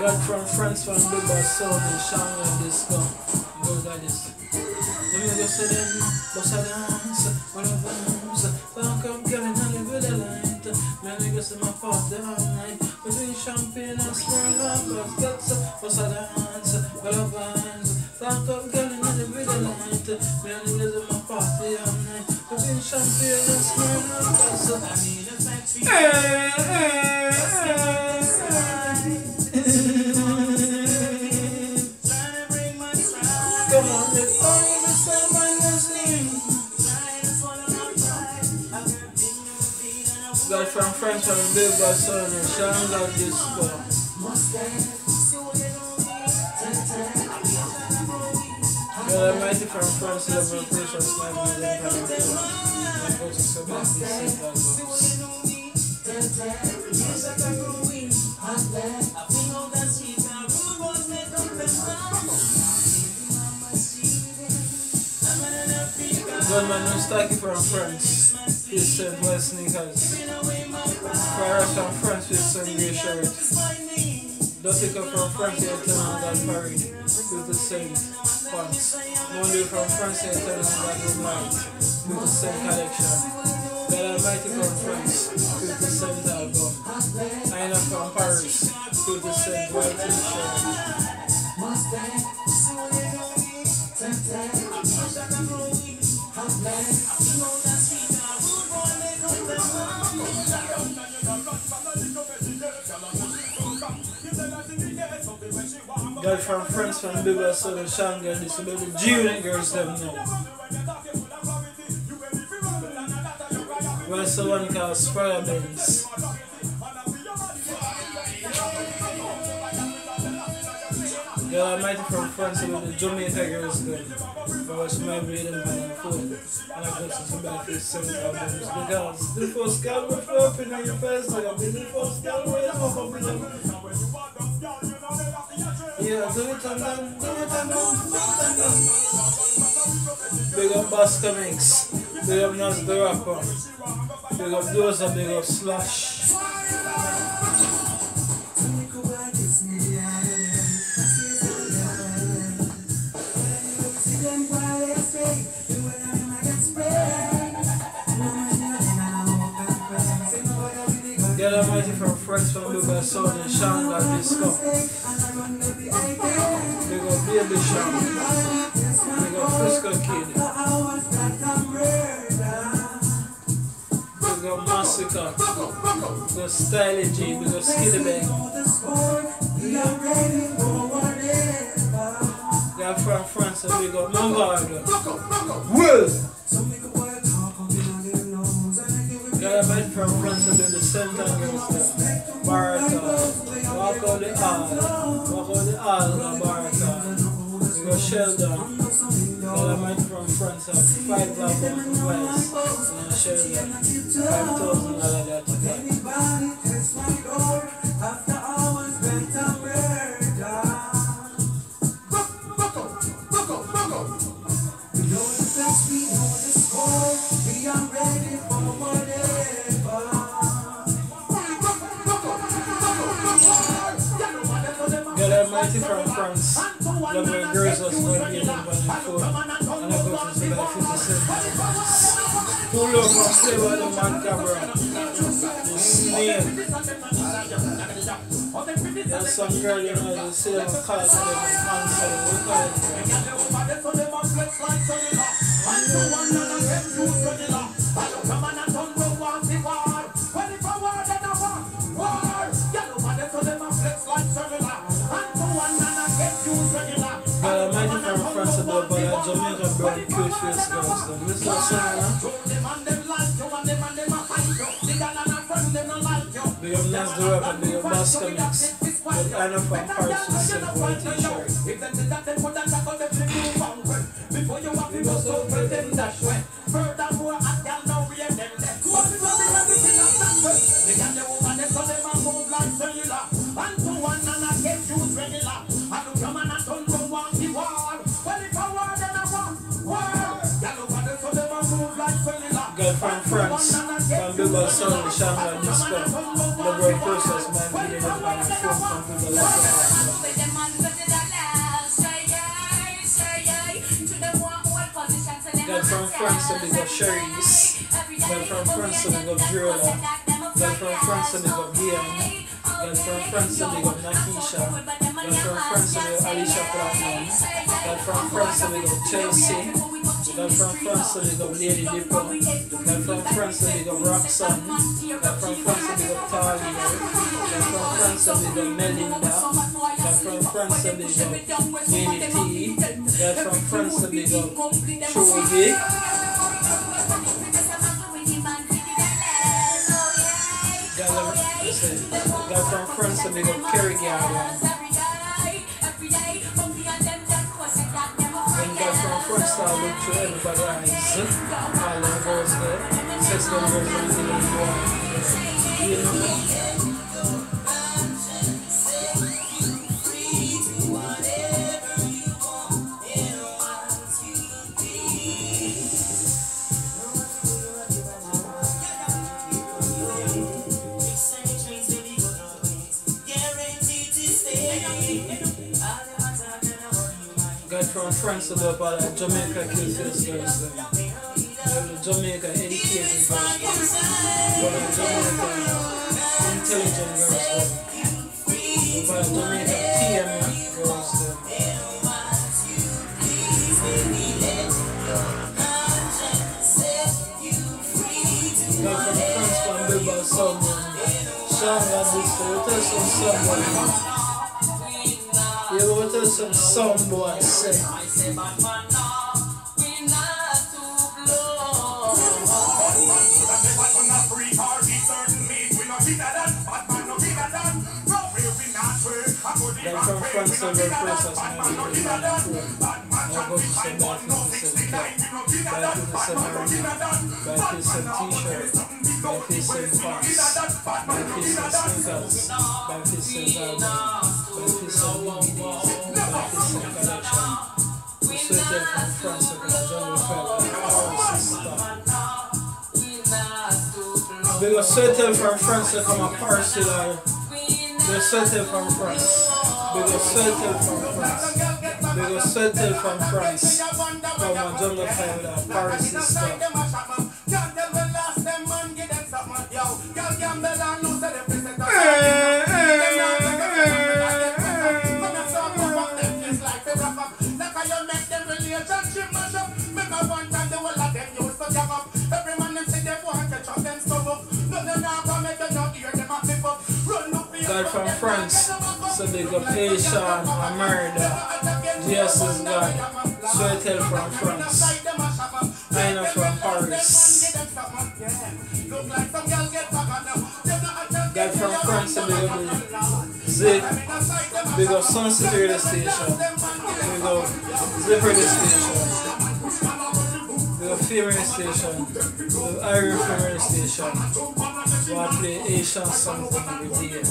Got from friends from Dubai, Saudi, Shanghai, disco. Goes like this. Let me go to them, bust a dance, one of them. Back up, girl, and live with the light. Man, I guess my party all night. Between champagne and small up, bust a dance, one of them. Back up, girl, and live with the light. Man, I guess my party all night. Between champagne and small up, bust Come on, let's go to someone listening. Got from friends from Big Boy Son and Sean got this score. Got a mighty from friends, level precious, my million pound. I go to some of these Gunman no stocky from friends. He said white sneakers. Fires from friends with some grey shirt. Don't pick up from friends here turn on that parade with the same pants. Monday from friends here turn on that room light with the same collection. God Almighty from friends with the same album. Aina from Paris with the same white t-shirt. Girl from friends from Bigger Southern Shanghai, this will be the G-Unit girls them know. Where's the one called Spire Benz? Girl Almighty from France with the Jamaica girls them. But watch my breeding on the phone. And I got to some bad for 7 albums. Because the first girl will flop in your first day. The first girl will flop up in your Yeah, do it and then, do it and then, do it and then. Big up Bosco Mix, big up Nas the Rapper, big up Doza, big up Slash. Get Almighty from friends from Dubai, Saudi, Shanghai, disco. Big up Baby Shop. Big up Frisco Kid. Big up Massacre. Big up Styly G. Big up Skiddy Bang. Got from France and big up Mangard. Well! Got a bit from France and do the same time girls there. Baraka. Walk out the hall. Walk out the hall in Baraka. We go Sheldon. Got a bit from France and 5 black on the west. And Sheldon. $5,000 that to buy. Get Almighty from France. Love my girls was my being on the phone. And I go to the back 57. Pull up and play with the man camera. The snake. There's some girl you know, you see them call to them answer. We call it. God Almighty from France about but Jamaica brown cute face girls them. Listen to the song, big up Nas the Rapper, big up Bosco Mix. But I know from Paris with same white t-shirt. Before you walk in the soul, put them that way. Furthermore, I can't know where them left. What is what they can't do over there, so they move like cellular. And to one and I get shoes regular. I do come and I don't go on the wall. Well, if I were then I want war. Yeah, look at it, so they move like cellular. Girl from France, from Dubai, Saudi, Shanghai, disco. The world process, man, we didn't have any phone from people like that. France, so big up Sherry's. Girl from France, so big up Drola. Girl from France, so big up Diane. Girl from France, so big up Nakisha. Girl from France, so big up Alicia Platinum. Girl from France, so big up Chelsea. Girl from France, so big up Lady Dipper. Girl from France, so big up Roxanne. Girl from France, so big up Talia. Girl from France, so big up Melinda. Girl from France, so big up Lady T. Girl from France, so big up Shogi. Girl from France, so big up Kerry Garden. And girl from France, I look to everybody's eyes. All the girls there. 6 girls and 11 boys. You know? From France about Jamaica kills this girls. The Jamaica educated girls. But the Jamaica intelligent girls. But the Jamaica TM girls. Girl from France from Bilbao someone. Sean got this for you. Tell someone. You go tell some boy say. Then from France to the process, I go to some bad things to sell cap, bad things to sell marina, bad things to sell t-shirt, bad things to sell pants, bad things to sell sneakers, bad things to sell garbage. They go settle from France to come a parcel. They settle from France. They go settle from France. They go settle from France. Come a jungle fire with a Paris stuff. God from France, so they go Asian, America, Jesus is God, so I tell from France, I know from Paris. God from France, so they go Zip, they go Sun Security Station, they go Zip Radio Station, they go Female Station, they go Iron Female Station. I play Asian songs every day.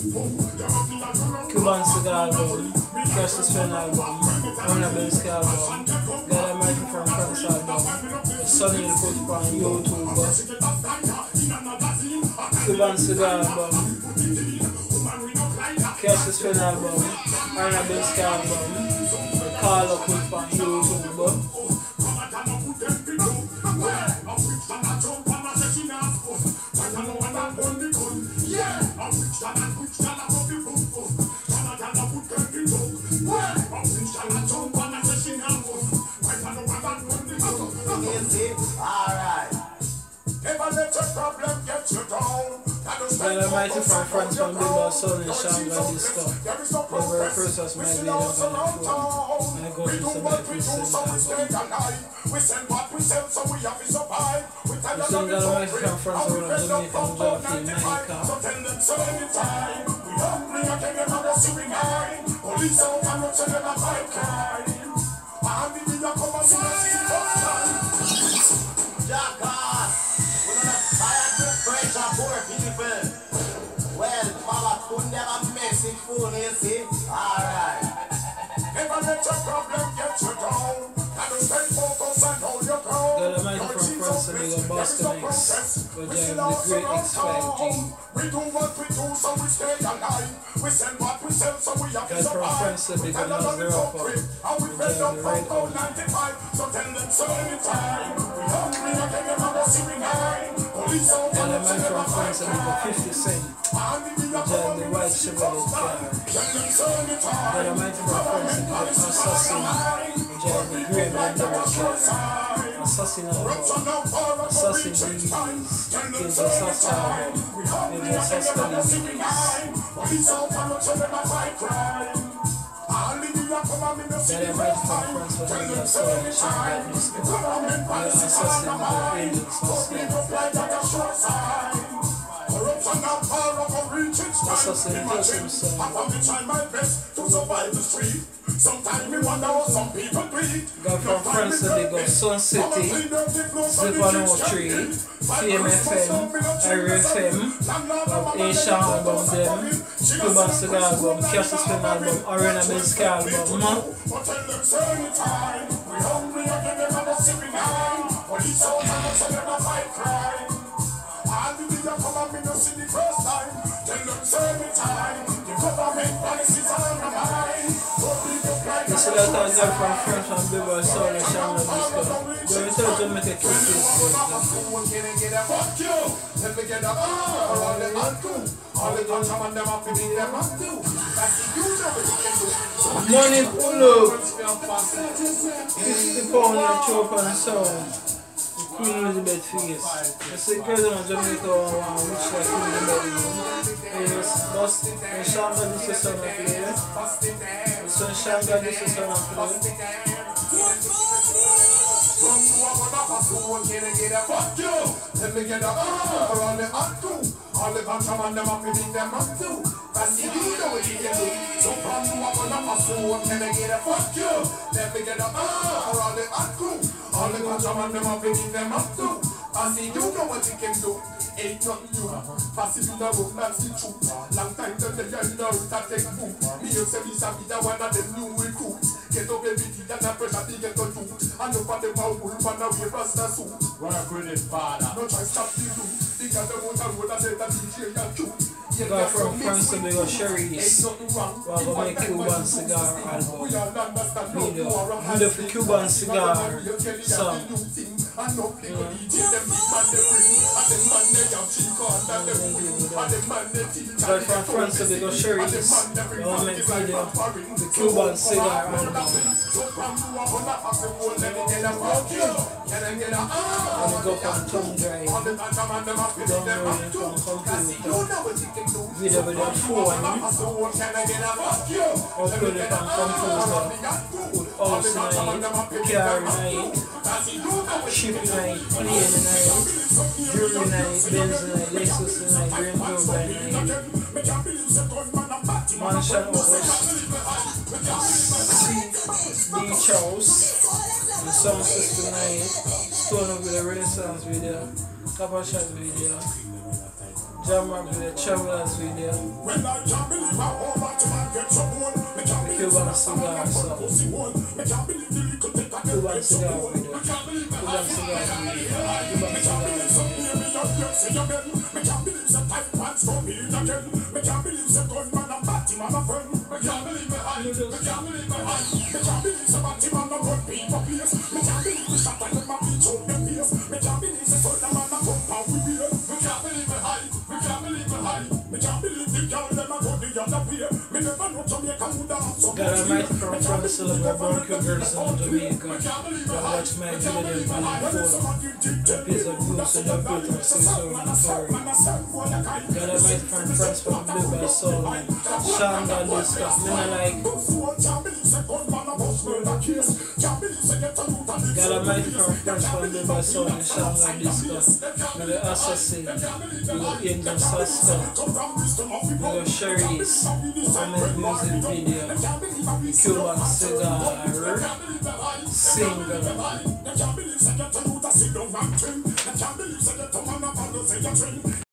Cuban Cigar album, Cash the Spin album, Ornamentsky album, got a Microphone France album, Sunny will put on YouTube. Cuban Cigar album, Cash the Spin album, Ornamentsky album, the Call up put on YouTube. Well, I might have from France from Bilbao, Sun and Shanga, this stuff. The very first was my video on the phone. And I go to some of the send we send what we sell, so we have to survive. We tell them that I might from France or Jamaica and Jaffa, America. So tell them so anytime. We hungry again, we're not assuming high. Police out and not send them a fight crime. And the video come and see us in time. Jackass, we're not tired to pressure poor people. Well, Mama couldn't have a message for you, see? Alright. Never let your problem get you down. And stay focused and hold your ground. France, and they go Boston X. Go drive the great X5G. We do what we do, so we stay alive. We sell what we sell, so we have to survive. From France, they go Nasdaq Rapper. And we fed up from code 95. So tell them so anytime. We hungry again, they never see me nine. Police out and a man from France, and they go 50 Cent. They drive the white Chevrolet car. And a man from France, and they go Assassin. They drive the grey BMW car. Assassin DVDs. There's Assassin. There's Assassin DVDs. That I might from France for him that saw the Shanghai Disco. The Assassin of Angels Assassin tells himself. Sometimes we wonder what some people breathe. Go from France and they go Sun City, Zip-103, TMFM, RFM, Asian album them, Cuban Cigar album, Castle Spin album, Arena Music album. But tell them certain time, we hungry again, they never see me nine. Police out and they say never fight crime. All the media come up in the city first time. Tell them certain time, the government policies are on the mind. You see that I got from France and Bible Soul and Shanghai Disco. They will tell them make a kiss this. Money pull up. 50 pounds and chop and sound. Queen Elizabeth face. You see girls in Jamaica which like Queen Elizabeth. Yes, Boston and Shanghai Disco son of play. So Shanghai this is one of them. Fuck you! Let me get a around the uncle. All the countrymen them up with them up too. Fancy you know what you can do. So from you up on the muscle, can I get a fuck you? Let me get a around the uncle. All the countrymen them up with them up too. Fancy you know what you can do. Ain't nothing new. Passive in the room, that's the truth. Long time till the girl know that take boom. Me and say me sabi that one of them new recruits. Get up every day and a pressure to get the truth. And up at the mouth, wolf and a way past the suit. Work with it, father. No try stop the do. Because the motor road I said that DJ are cute. Go from France to go Sherry's. We're going to make Cuban cigar album. Video for Cuban cigar song. Go from France to go Sherry's. We're going to make video the Cuban cigar album. I'm going to go from Tongue Drive. Don't worry, from computer. Video with your phone, upload it on computer, put house night, car night, ship night, plane night, jewelry night, Benz night, Lexus night, Range Rover night, mansion house, beach house, the sound system night, stone up with a Renaissance video, Copper Shot video, Jam Rock with a Travelers video, the Cuban cigar song, Cuban cigar video, Cuban cigar video, Cuban God Almighty from France, celebrate barbecue girls in Jamaica. God watch my video them the piece of boots and the built of Caesar and Tory. God Almighty from France from Blue by Soul. Shanghai Disco. Me like God Almighty from France from Blue by Soul and Shanghai Disco. Me the Assassin. We go Angel Sasko. We go Sherry's. Famous music video. Cuban cigar single.